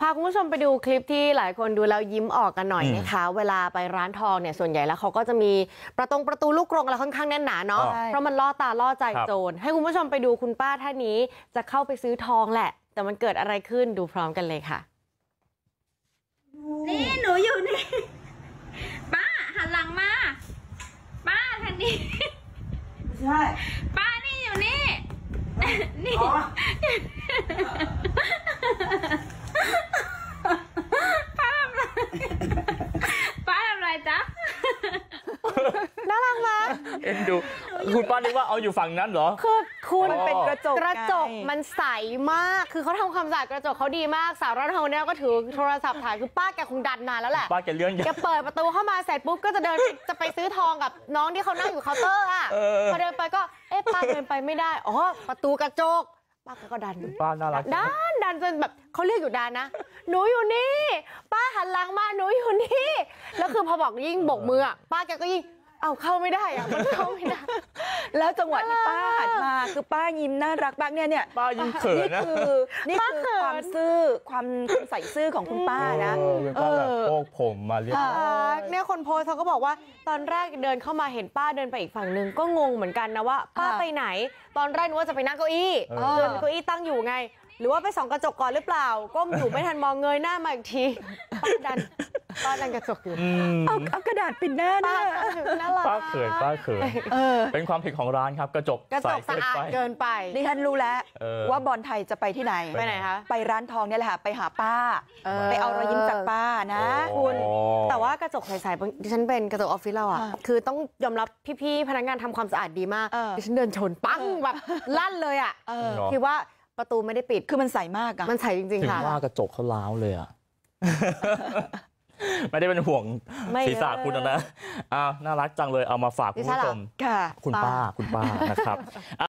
าคุณผู้ชมไปดูคลิปที่หลายคนดูแล้วยิ้มออกกันหน่อยนะคะเวลาไปร้านทองเนี่ยส่วนใหญ่แล้วเขาก็จะมีประตูลูกกรงอะไรค่อนข้างแน่นหนาเนาะเพราะมันล่อตาล่อใจโจรให้คุณผู้ชมไปดูคุณป้าท่านนี้จะเข้าไปซื้อทองแหละแต่มันเกิดอะไรขึ้นดูพร้อมกันเลยค่ะนี่หนูอยู่นี่ป้าหันหลังมาป้าทันนี้ใช่ป้านี่อยู่นี่นี่ป้าทำอะไรจ๊ะน่ารักมากเอ็นดูคุณป้านึกว่าเอาอยู่ฝั่งนั้นเหรอคือคุณมันเป็นกระจกมันใสมากคือเขาทำความสะอาดกระจกเขาดีมากสาวร้านทองเนี่ยก็ถือโทรศัพท์ถ่ายคือป้าแกคงดันนานแล้วแหละป้าแกเลื่อนแกเปิดประตูเข้ามาเสร็จปุ๊บก็จะเดินจะไปซื้อทองกับน้องที่เขานั่งอยู่เคาน์เตอร์อ่ะพอเดินไปก็ป้าเดินไปไม่ได้อ๋อประตูกระจกป้าก็ดันป้าน่ารักดันจนแบบเขาเรียกอยู่ดันนะหนูอยู่นี่ป้าหันหลังมาหนูอยู่นี่แล้วคือพอบอกยิ่งโบกมือป้าแกก็ยิ่งเอาเข้าไม่ได้อะมันเข้าไม่ได้แล้วจังหวะที่ป้าหันมาคือป้ายิ้มน่ารักมากเนี่ยป้ายิ้มเขินนะนี่คือความซื่อความใส่ซื่อของคุณป้านะเป็นป้าแบบโปกผมมาเรียบร้อยเนี่ยคนโพสเขาก็บอกว่าตอนแรกเดินเข้ามาเห็นป้าเดินไปอีกฝั่งนึงก็งงเหมือนกันนะว่าป้าไปไหนตอนแรกนึกว่าจะไปนั่งเก้าอี้เดินเก้าอี้ตั้งอยู่ไงหรือว่าไปส่องกระจกก่อนหรือเปล่าก้มอยู่ไม่ทันมองเงยหน้ามาอีกทีป้าดันกระจกอยู่เอากระดาษปิดหน้าป้าเขินเป็นความผิดของร้านครับกระจกสะอาดเกินไปดิฉันรู้แล้วว่าบอลไทยจะไปที่ไหนไปไหนคะไปร้านทองเนี่ยแหละค่ะไปหาป้าไปเอารอยยิ้มจากป้านะคุณแต่ว่ากระจกใสๆดิฉันเป็นกระจกออฟฟิศเราคือต้องยอมรับพี่ๆพนักงานทำความสะอาดดีมากดิฉันเดินชนปั้งแบบลั่นเลยคิดว่าประตูไม่ได้ปิดคือมันใสมากมันใสจริงๆค่ะถึงว่ากระจกเขาล้าวเลยไม่ได้เป็นห่วงศีรษะคุณนะน่ารักจังเลยเอามาฝากคุณผู้ชมคุณป้านะครับ